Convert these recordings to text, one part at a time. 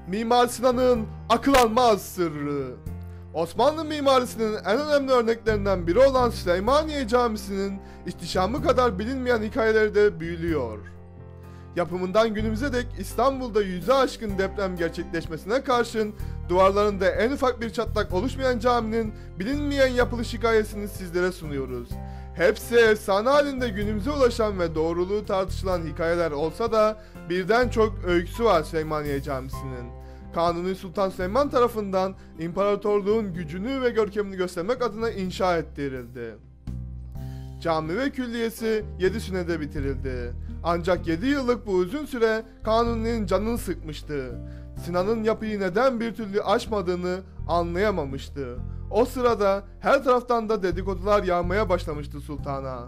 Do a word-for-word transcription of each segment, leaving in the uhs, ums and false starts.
Mimar Sinan'ın akıl almaz sırrı. Osmanlı mimarisinin en önemli örneklerinden biri olan Süleymaniye Camisi'nin ihtişamı kadar bilinmeyen hikayeleri de büyülüyor. Yapımından günümüze dek İstanbul'da yüze aşkın deprem gerçekleşmesine karşın duvarlarında en ufak bir çatlak oluşmayan caminin bilinmeyen yapılış hikayesini sizlere sunuyoruz. Hepsi efsane halinde günümüze ulaşan ve doğruluğu tartışılan hikayeler olsa da birden çok öyküsü var Süleymaniye Camisi'nin. Kanuni Sultan Süleyman tarafından imparatorluğun gücünü ve görkemini göstermek adına inşa ettirildi. Cami ve külliyesi yedi senede bitirildi. Ancak yedi yıllık bu uzun süre Kanuni'nin canını sıkmıştı. Sinan'ın yapıyı neden bir türlü aşmadığını anlayamamıştı. O sırada her taraftan da dedikodular yağmaya başlamıştı sultana.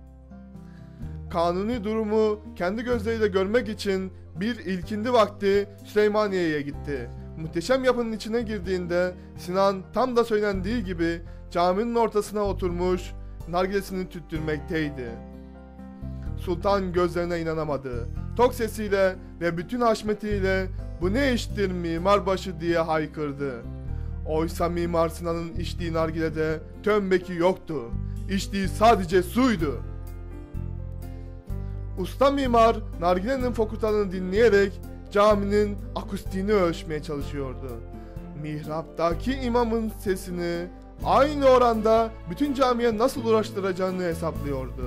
Kanuni durumu kendi gözleriyle görmek için bir ilkindi vakti Süleymaniye'ye gitti. Muhteşem yapının içine girdiğinde Sinan tam da söylendiği gibi caminin ortasına oturmuş nargilesini tüttürmekteydi. Sultan gözlerine inanamadı. Tok sesiyle ve bütün haşmetiyle "Bu ne iştir mimarbaşı?" diye haykırdı. Oysa Mimar Sinan'ın içtiği nargilede tömbeki yoktu. İçtiği sadece suydu. Usta mimar nargilenin fokurtlarını dinleyerek caminin akustiğini ölçmeye çalışıyordu. Mihraptaki imamın sesini aynı oranda bütün camiye nasıl ulaştıracağını hesaplıyordu.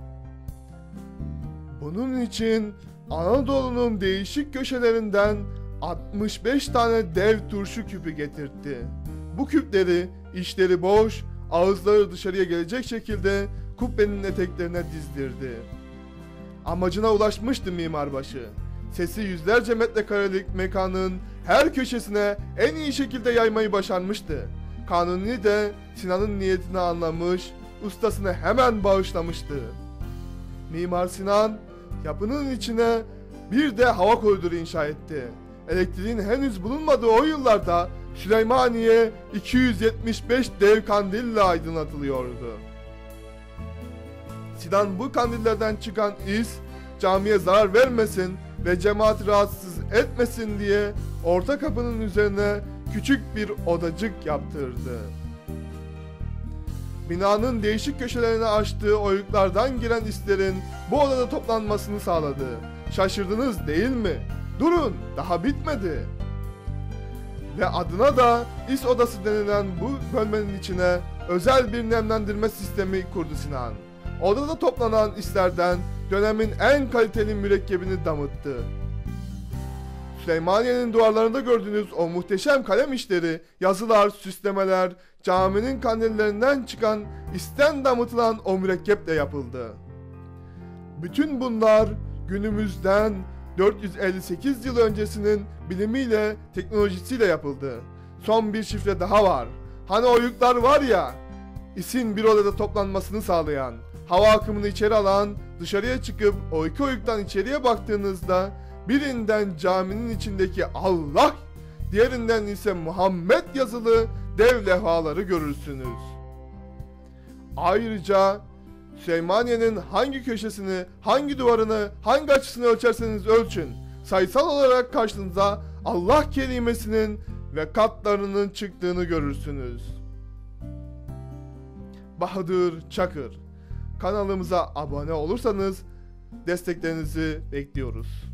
Bunun için Anadolu'nun değişik köşelerinden altmış beş tane dev turşu küpü getirtti. Bu küpleri içleri boş, ağızları dışarıya gelecek şekilde kubbenin eteklerine dizdirdi. Amacına ulaşmıştı mimarbaşı. Sesi yüzlerce metrekarelik mekanın her köşesine en iyi şekilde yaymayı başarmıştı. Kanuni de Sinan'ın niyetini anlamış, ustasını hemen bağışlamıştı. Mimar Sinan yapının içine bir de hava koridoru inşa etti. Elektriğin henüz bulunmadığı o yıllarda Süleymaniye iki yüz yetmiş beş dev kandille aydınlatılıyordu. Sinan bu kandillerden çıkan is camiye zarar vermesin ve cemaati rahatsız etmesin diye orta kapının üzerine küçük bir odacık yaptırdı. Binanın değişik köşelerine açtığı oyuklardan giren islerin bu odada toplanmasını sağladı. Şaşırdınız değil mi? Durun, daha bitmedi. Ve adına da is odası denilen bu bölmenin içine özel bir nemlendirme sistemi kurdu Sinan. Odada toplanan islerden dönemin en kaliteli mürekkebini damıttı. Süleymaniye'nin duvarlarında gördüğünüz o muhteşem kalem işleri, yazılar, süslemeler, caminin kandillerinden çıkan isten damıtılan o mürekkeple yapıldı. Bütün bunlar günümüzden dört yüz elli sekiz yıl öncesinin bilimiyle, teknolojisiyle yapıldı. Son bir şifre daha var. Hani oyuklar var ya, isin bir odada toplanmasını sağlayan, hava akımını içeri alan, dışarıya çıkıp o iki oyuktan içeriye baktığınızda birinden caminin içindeki Allah, diğerinden ise Muhammed yazılı dev levhaları görürsünüz. Ayrıca Süleymaniye'nin hangi köşesini, hangi duvarını, hangi açısını ölçerseniz ölçün, sayısal olarak karşınıza Allah kelimesinin ve katlarının çıktığını görürsünüz. Bahadır Çakır. Kanalımıza abone olursanız desteklerinizi bekliyoruz.